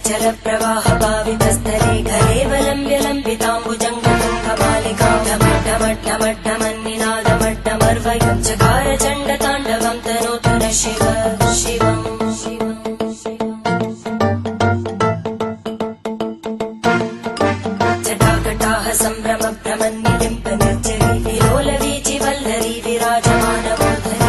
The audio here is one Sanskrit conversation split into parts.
जलप्रवाह पावितस्थले घलेवलम्ब्य लम्बिताम्बुजङ्गतुङ्गमालिकां ढमड्ढमड्ढमन्निनादमड्ढमर्वयं चकार चण्डताण्डवं तनोतु न शिव शिवम् जटाकटाः सम्भ्रम भ्रमन्निलिम्ब निर्जरी विलोलवीचि वल्लरी विराजमानमूर्धनि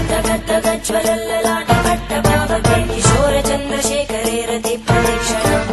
धगद्धगद्धगज्ज्वलल्ललाटकट्टभावके किशोरचन्द्रशेखरे रति प्रदक्षिणम्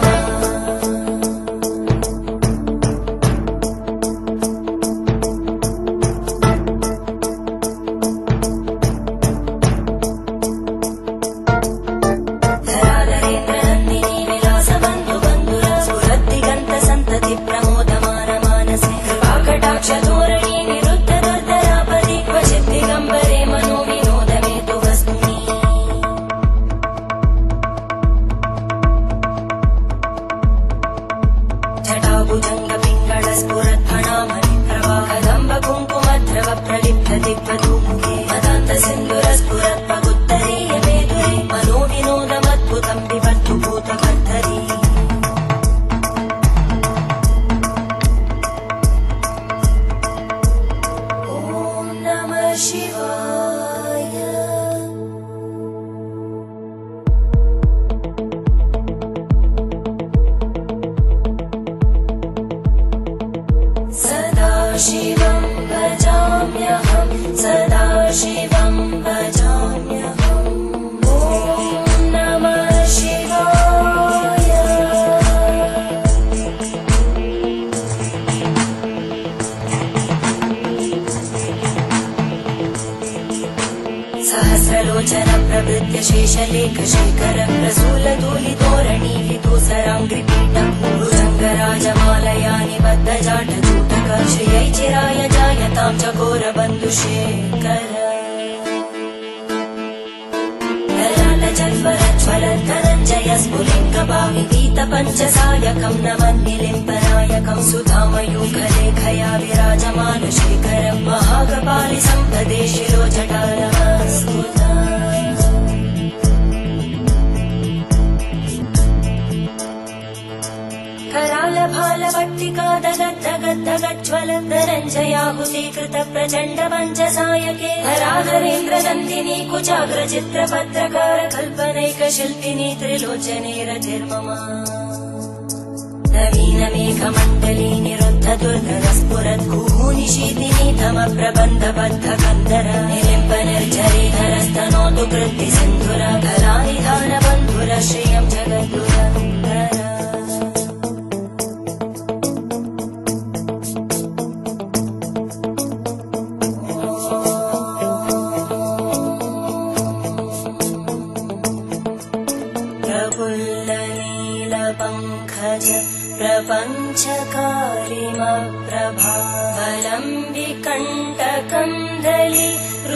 दिग्वधूमुखे मदान्तसिन्धुरस्फुरत् पगुत्तरीय मेदुरे मनोविनोदमद्भुतं विवर्तु भूतकर्धरी ॐ नमः शिवाय सदा शिवं भजाम्यहं सदा शिवं भजाम्यहम् ॐ नमः शिवाय सहस्रलोचन प्रवृत्य शेषलेखशेखर प्रसूलधूलितोरणी विदूसराङ्घ्रिपीठं भुजङ्गराजमालया निबद्धजाटजूटक श्रियै चिराय जायतां चकोरबन्धुशेखर ललाटजल्परज्ज्वलद्धनञ्जय स्फुलिङ्गभाविगीतपञ्चसायकं नमन्निलिम्बनायकं सुधामयूखलेखया विराजमानशेखरं महाकपालि सम्पदे शिरोजटानमस्कुता करालभालवट्टिका दगद्धगद्धगज्ज्वलद्धनञ्जयाहुतीकृत प्रचण्ड पञ्चसायके हराधरेन्द्रनन्दिनी कुचाग्रचित्रपत्रकार कल्पनैकशिल्पिनी त्रिलोचने रतिर्मम नवीनमेघमण्डली निरुद्ध दुर्धरस्फुरत् कुहूनिशीतिनी तमप्रबन्धबद्धकन्धर निलिम्ब निर्झरीधरस्तनोतु कृत्तिसिन्धुर कलानिधानबन्धुर श्रियं जगद्गुरन्धर प्रफुल्लनीलपङ्कज प्रपञ्चकारिमप्रभावलम्बिकण्टकन्दली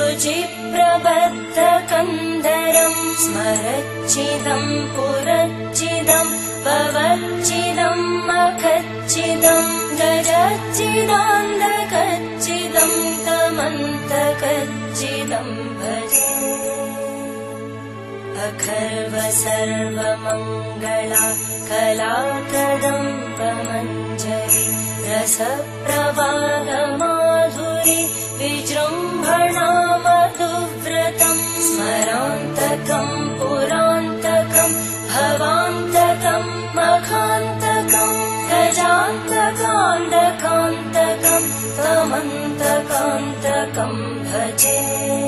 रुचिप्रबद्धकन्धरं स्मरच्चिदं पुरच्चिदं भवच्चिदं मखच्चिदं गजच्चिदान्धकच्चिदं तमन्तकच्चिदं भजे अखर्व सर्वमङ्गला कलाकदम्बमञ्जरी रसप्रवाहमाधुरी विजृम्भणा मधुव्रतं स्मरान्तकं पुरान्तकं भवान्तकं मखान्तकं गजान्तकान्तकान्तकं तमन्तकान्तकं भजे